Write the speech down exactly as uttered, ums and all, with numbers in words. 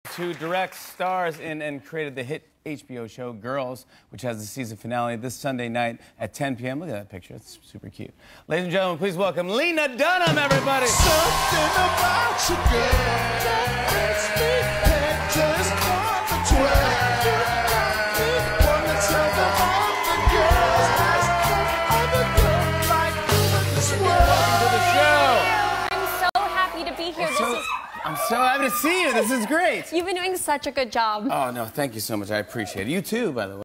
Who directs, stars in, and created the hit H B O show Girls, which has the season finale this Sunday night at ten p m Look at that picture. It's super cute. Ladies and gentlemen, please welcome Lena Dunham, everybody. Something about you, girl, that makes me head just on the twelve. You got me wanna tell them all the girls there's no other girl like you in this world. Welcome to the show. I'm so happy to be here. So, this is I'm so happy to see you. This is great. You've been doing such a good job. Oh, no, thank you so much. I appreciate it. You too, by the way.